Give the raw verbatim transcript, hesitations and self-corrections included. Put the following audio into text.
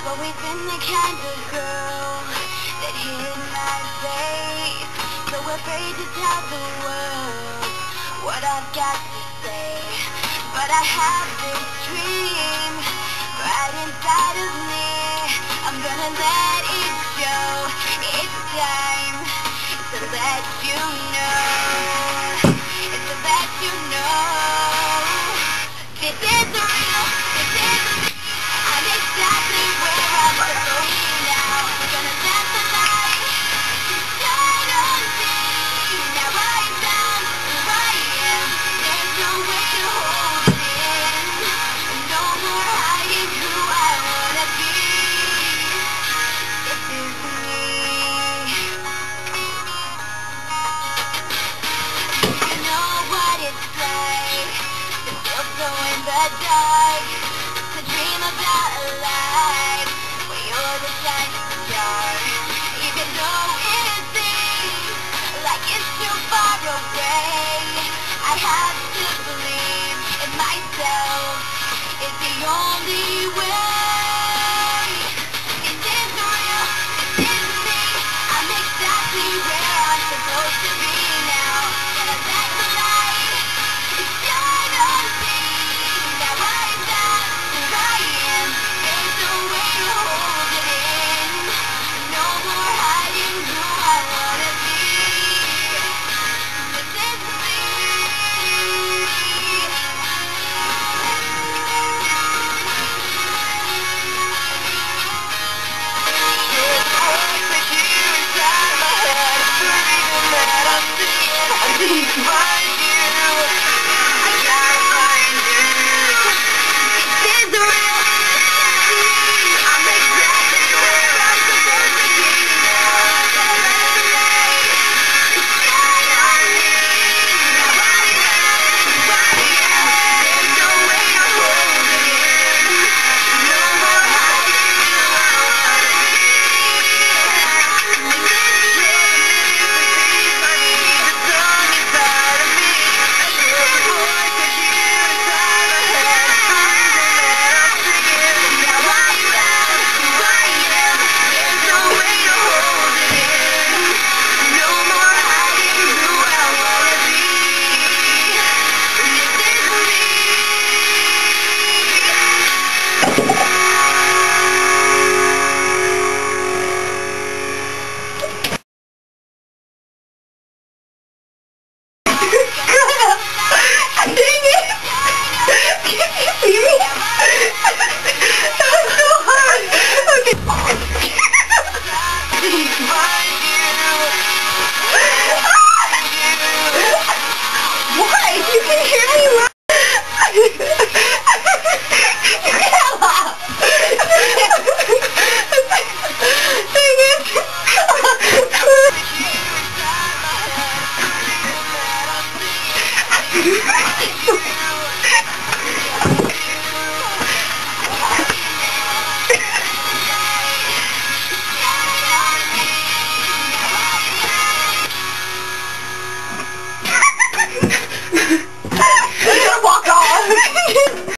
always been the kind of girl that hid my face, so afraid to tell the world what I've got to say. But I have this dream right inside of me. I'm gonna let it show. It's time to let you know. It's to let you know. This is the real, this is the real. I'm exactly where I'm supposed to be now. I'm gonna let the light shine on me. Now I found who I am. There's no way to hold it in. No more hiding who I wanna be. This is me. You know what it's like to feel so in the dark, to dream about a life where you're the shining star. Even though it seems like it's too far away, I have to believe in myself. It's the only way. This is real, this is me. I'm exactly where I'm supposed to be now. Gonna let the light shine on me. Now I found who I am. There's no way to hold it in. No more hiding who I wanna be. This is me. This voice that you inside my head, the reason that I'm singing. I need to find you. I gotta find you. This is real. I'm exactly where I'm supposed to be now. Gonna let the light shine on me. Now I found who I am. There's no way to hold it in. No more hiding who I wanna be. This is real. I need the song inside of me. I hear a voice that you inside my head. The reason that I'm singing. Now I found who I am. There's no way to hold it in. No more hiding who I wanna be. This is me. Dang it! Can you see me? That was so hard! Okay. Find you. Why? You can hear me laugh. You can't laugh. Dang it!